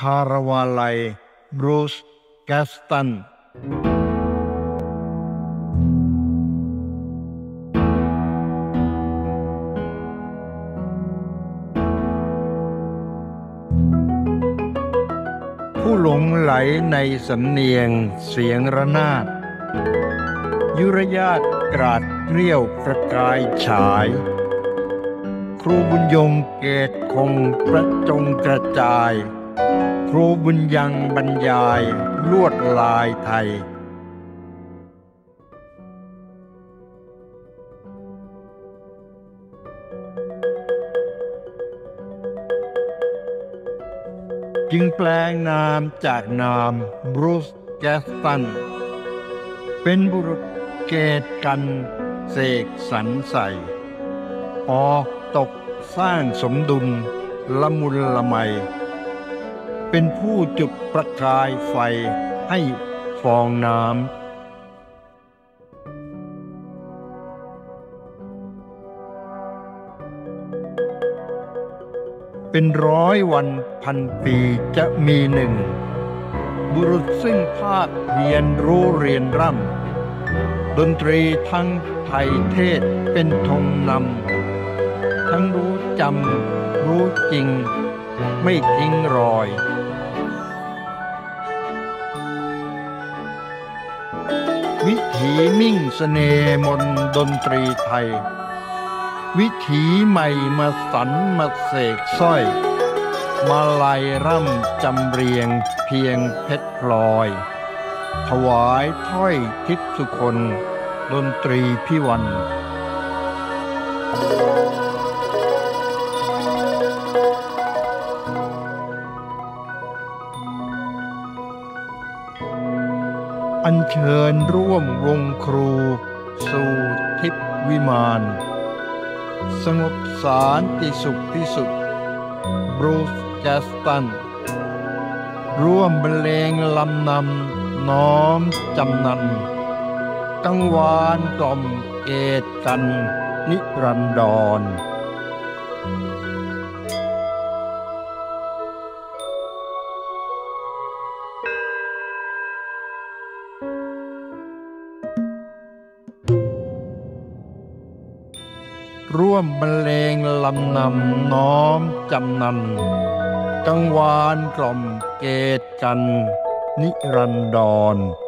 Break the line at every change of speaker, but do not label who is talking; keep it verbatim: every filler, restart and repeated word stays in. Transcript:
ารวาลัยบรูซแกสตันผู้หลงไหลในสำเนียงเสียงระนาดยุรยาตกราดเกลี้ยวประกายฉายครูบุญยงเกตคงประจงกระจายครูบุญยังบรรยายลวดลายไทยจึงแปลงนามจากนามบรูซแกสตันเป็นบุรุษเกตกันเสกสรรใส่ออกตกสร้างสมดุลละมุนละไมเป็นผู้จุดประกายไฟให้ฟองน้ำเป็นร้อยวันพันปีจะมีหนึ่งบุรุษซึ่งภาคเรียนรู้เรียนร่ำดนตรีทั้งไทยเทศเป็นธงนำทั้งรู้จำรู้จริงไม่ทิ้งรอยวิถีมิ่งเสน่ห์มนดนตรีไทยวิถีใหม่มาสรรมาเสกสร้อยมาลัยร่ำจำเรียงเพียงเพชรพลอยถวายถ้อยทิพย์สุคนดนตรีพิวันอัญเชิญร่วมวงครูสู่ทิพย์วิมานสงบสารติสุขที่สุดบรูซแกสตันร่วมบรรเลงลำนำน้อมจำนันกังวานกล่อมเกตกันนิรันดรร่วมบรรเลงลำนำน้อมจำนันกังวานกล่อมเกตกันนิรันดร